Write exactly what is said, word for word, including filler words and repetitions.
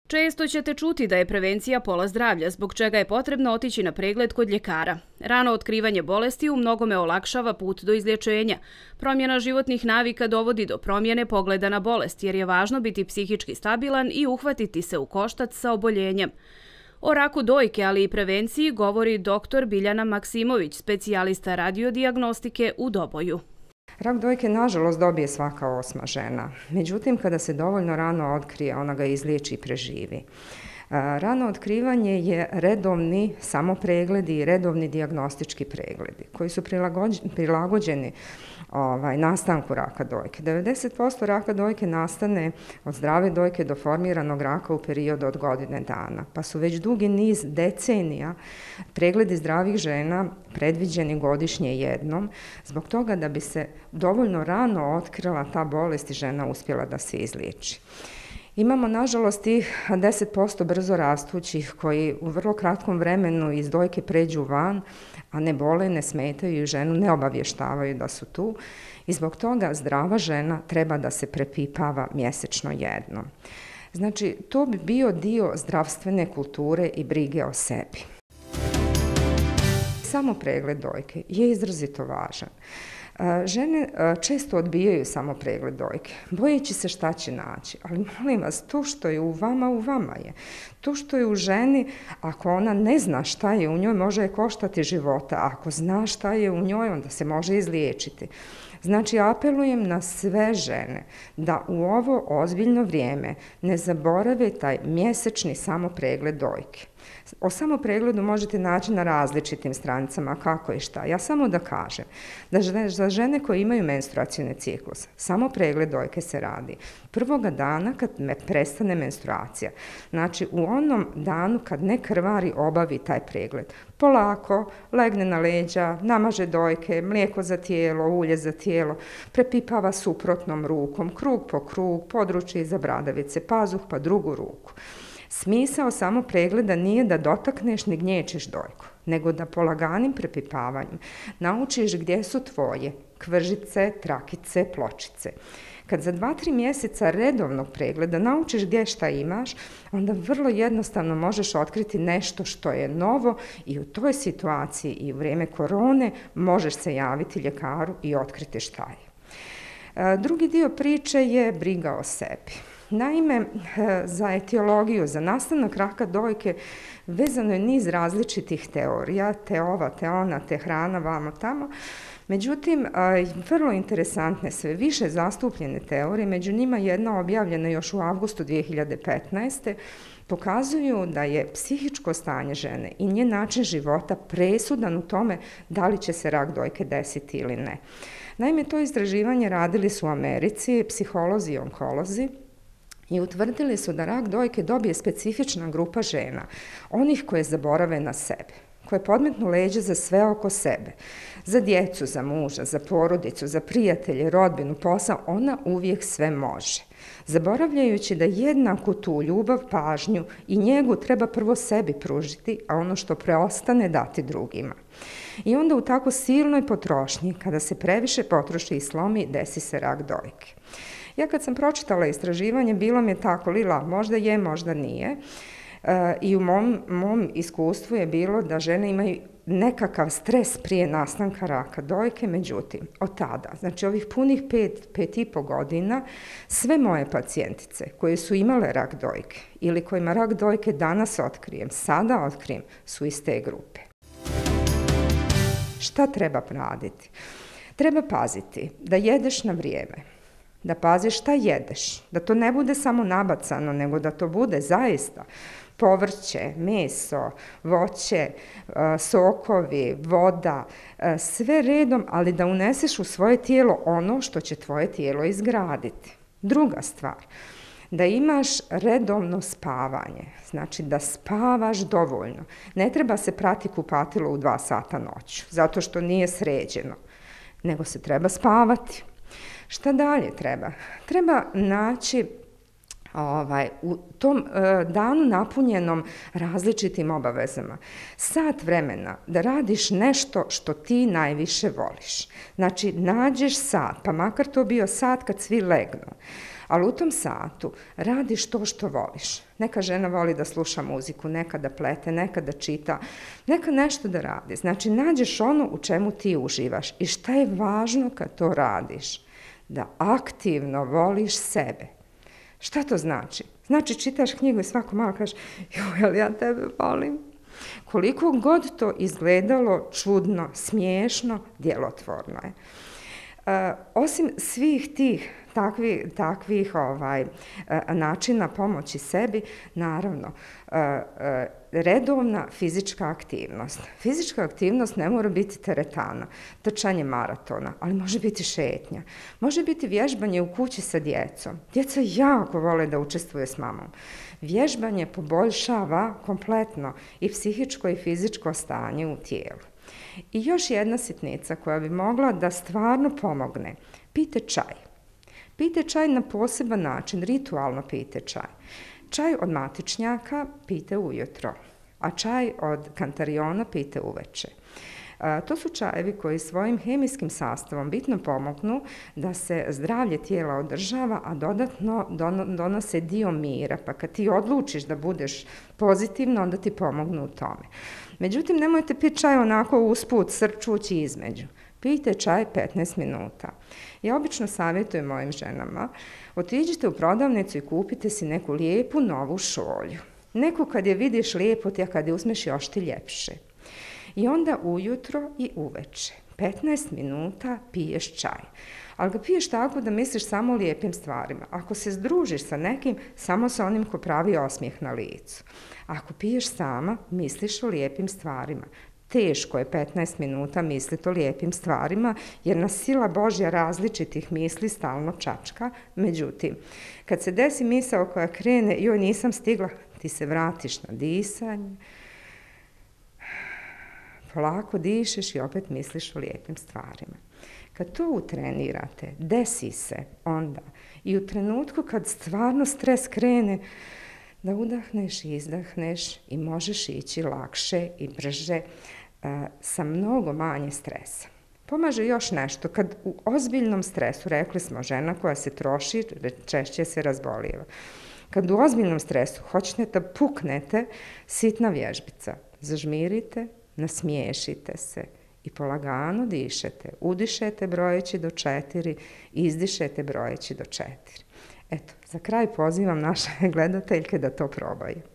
Često ćete čuti da je prevencija pola zdravlja, zbog čega je potrebno otići na pregled kod ljekara. Rano otkrivanje bolesti u mnogome olakšava put do izlječenja. Promjena životnih navika dovodi do promjene pogleda na bolest, jer je važno biti psihički stabilan i uhvatiti se u koštac sa oboljenjem. O raku dojke, ali i prevenciji, govori doktor Biljana Maksimović, specijalista radiodijagnostike u Doboju. Rak dojke, nažalost, dobije svaka osma žena. Međutim, kada se dovoljno rano otkrije, ona ga izliječi i preživi. Rano otkrivanje je redovni samopregledi i redovni dijagnostički pregledi koji su prilagođeni ovaj, nastanku raka dojke. devedeset posto raka dojke nastane od zdrave dojke do formiranog raka u periodu od godine dana, pa su već dugi niz decenija pregledi zdravih žena predviđeni godišnje jednom, zbog toga da bi se dovoljno rano otkrila ta bolest i žena uspjela da se izliječi. Imamo, nažalost, tih deset posto brzo rastućih koji u vrlo kratkom vremenu iz dojke pređu van, a ne bole, ne smetaju i ženu ne obavještavaju da su tu. I zbog toga zdrava žena treba da se prepipava mjesečno jednom. Znači, to bi bio dio zdravstvene kulture i brige o sebi. Samo pregled dojke je izrazito važan. Žene često odbijaju samo pregled dojke, bojeći se šta će naći, ali molim vas, to što je u vama, u vama je. To što je u ženi, ako ona ne zna šta je u njoj, može je koštati života, a ako zna šta je u njoj, onda se može izliječiti. Znači, apelujem na sve žene da u ovo ozbiljno vrijeme ne zaborave taj mjesečni samopregled dojke. O samopregledu možete naći na različitim stranicama kako i šta. Ja samo da kažem da za žene koje imaju menstruacijne cikluse, samopregled dojke se radi prvoga dana kad me prestane menstruacija. Znači, u onom danu kad ne krvari obavi taj pregled. Polako, legne na leđa, namaže dojke, mlijeko za tijelo, ulje za tijelo, prepipava suprotnom rukom, krug po krug, područje iza bradavice, pazuh pa drugu ruku. Smisao samo pregleda nije da dotakneš ni gnječeš dojku, nego da polaganim prepipavanjem naučiš gdje su tvoje kvržice, trakice, pločice. Kad za dva, tri mjeseca redovnog pregleda naučiš gdje šta imaš, onda vrlo jednostavno možeš otkriti nešto što je novo i u toj situaciji i u vrijeme korone možeš se javiti ljekaru i otkriti šta je. Drugi dio priče je briga o sebi. Naime, za etiologiju, za nastanak raka dojke vezano je niz različitih teorija, te ova, te ona, te hrana, vamo tamo. Međutim, vrlo interesantne, sve više zastupljene teorije, među njima jedna objavljena još u avgustu dvije hiljade petnaeste. pokazuju da je psihičko stanje žene i njen način života presudan u tome da li će se rak dojke desiti ili ne. Naime, to istraživanje radili su u Americi psiholozi i onkolozi, i utvrdili su da rak dojke dobije specifična grupa žena, onih koje zaborave na sebe, koje podmetnu leđe za sve oko sebe, za djecu, za muža, za porodicu, za prijatelje, rodbinu, posao, ona uvijek sve može. Zaboravljajući da jednaku tu ljubav, pažnju i njegu treba prvo sebi pružiti, a ono što preostane dati drugima. I onda u tako silnoj potrošnji, kada se previše potroši i slomi, desi se rak dojke. Ja kad sam pročitala istraživanje, bilo mi je tako, lila, možda je, možda nije. E, I u mom, mom iskustvu je bilo da žene imaju nekakav stres prije nastanka raka dojke, međutim, od tada, znači ovih punih pet, pet i po godina, sve moje pacijentice koje su imale rak dojke ili kojima rak dojke danas otkrijem, sada otkrijem, su iz te grupe. Šta treba raditi? Treba paziti da jedeš na vrijeme, da paziš šta jedeš, da to ne bude samo nabacano, nego da to bude zaista povrće, meso, voće, sokovi, voda, sve redom, ali da uneseš u svoje tijelo ono što će tvoje tijelo izgraditi. Druga stvar, da imaš redovno spavanje, znači da spavaš dovoljno. Ne treba se prati kupatilo u dva sata noću, zato što nije sređeno, nego se treba spavati. Šta dalje treba? Treba naći ovaj, u tom e, danu napunjenom različitim obavezama sat vremena da radiš nešto što ti najviše voliš. Znači, nađeš sat, pa makar to bio sat kad svi legnu. Ali u tom satu radiš to što voliš. Neka žena voli da sluša muziku, neka da plete, neka da čita, neka nešto da radi. Znači, nađeš ono u čemu ti uživaš. I šta je važno kad to radiš? Da aktivno voliš sebe. Šta to znači? Znači, čitaš knjigu i svako malo kažeš, joj, ali ja tebe volim. Koliko god to izgledalo čudno, smiješno, djelotvorno je. E, osim svih tih takvi, takvih ovaj, e, načina pomoći sebi, naravno, e, e, redovna fizička aktivnost. Fizička aktivnost ne mora biti teretana, trčanje maratona, ali može biti šetnja. Može biti vježbanje u kući sa djecom. Djeca jako vole da učestvuje s mamom. Vježbanje poboljšava kompletno i psihičko i fizičko stanje u tijelu. I još jedna sitnica koja bi mogla da stvarno pomogne. Pijte čaj. Pijte čaj na poseban način, ritualno pijte čaj. Čaj od matičnjaka pijte ujutro, a čaj od kantariona pijte uveče. E, to su čajevi koji svojim hemijskim sastavom bitno pomognu da se zdravlje tijela održava, a dodatno donose dio mira, pa kad ti odlučiš da budeš pozitivno, onda ti pomognu u tome. Međutim, nemojte piti čaj onako usput, srčući između. Pijte čaj petnaest minuta. Ja obično savjetujem mojim ženama, otiđite u prodavnicu i kupite si neku lijepu novu šolju. Neku kad je vidiš lijepo ti, a kad je uzmeš još ti ljepše. I onda ujutro i uveče, petnaest minuta piješ čaj. Ali ga piješ tako da misliš samo o lijepim stvarima. Ako se združiš sa nekim, samo sa onim ko pravi osmijeh na licu. Ako piješ sama, misliš o lijepim stvarima. Teško je petnaest minuta misliti o lijepim stvarima, jer nas sila Božja različitih misli stalno čačka. Međutim, kad se desi misao koja krene, joj nisam stigla, ti se vratiš na disanje, polako dišeš i opet misliš o lijepim stvarima. Kad to utrenirate, desi se onda i u trenutku kad stvarno stres krene, da udahneš i izdahneš i možeš ići lakše i brže sa mnogo manje stresa. Pomaže još nešto, kad u ozbiljnom stresu, rekli smo, žena koja se troši, češće se razbolijeva. Kad u ozbiljnom stresu hoćete da puknete, sitna vježbica. Zažmirite, nasmiješite se i polagano dišete. Udišete brojeći do četiri, izdišete brojeći do četiri. Eto, za kraj pozivam naše gledateljke da to probaju.